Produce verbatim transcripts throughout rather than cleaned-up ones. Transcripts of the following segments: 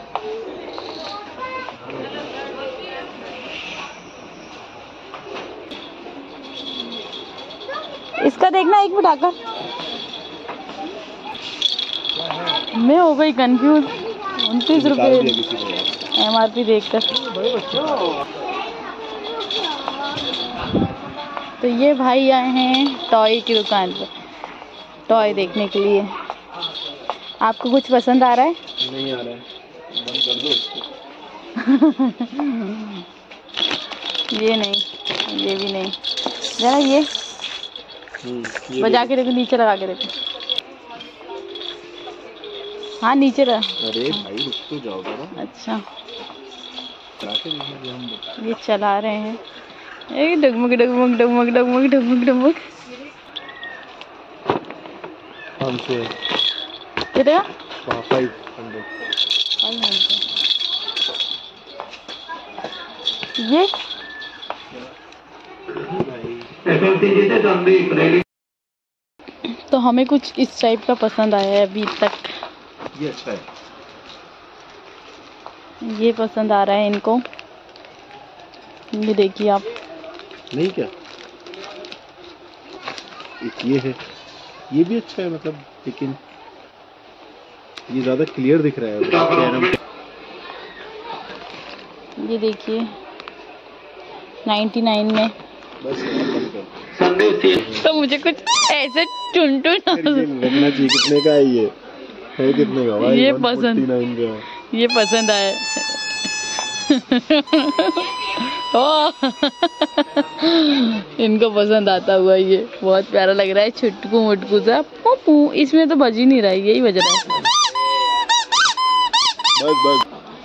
इसका देखना एक मिनट आकर, मैं हो गई कंफ्यूज। उनतीस रुपये एम आर पी देखकर। तो ये भाई आए हैं टॉय की दुकान पर टॉय देखने के लिए। आपको कुछ पसंद आ रहा है? नहीं आ रहा है, बंद कर दो उसको। ये नहीं, ये भी नहीं, जरा ये, ये बजा के देखो, नीचे लगा के देखो। हाँ नीचे रहा। अरे भाई रुक तो जाओ ना। अच्छा चला के देखिए, हम ये चला रहे हैं। ए डगमग डगमग डगमग डगमग डगमग डगमग। हमसे कितना? Five hundred. ये तो हमें कुछ इस टाइप का पसंद आया है अभी तक। ये अच्छा है, ये पसंद आ रहा है इनको। ये देखिए आप। नहीं क्या एक ये है, ये भी अच्छा है मतलब, लेकिन ये ज्यादा क्लियर दिख रहा है। ये देखिए निन्यानवे में। बस तो मुझे कुछ ऐसे टुन टुन लगना चाहिए। कितने का है ये? है कितने का भाई? ये पसंद, का। ये पसंद आया। ओ इनको पसंद आता हुआ ये बहुत प्यारा लग रहा है। छुटकू मुटकू सा पप्पू, इसमें तो बज ही नहीं रहा है, यही बज रहा है। बस बस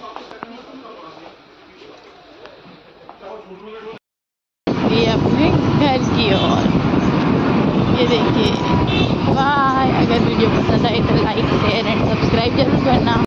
ये अपने घर की ओर। ये देखिए। बाय। अगर वीडियो पसंद आए तो लाइक शेयर एंड सब्सक्राइब जरूर करना।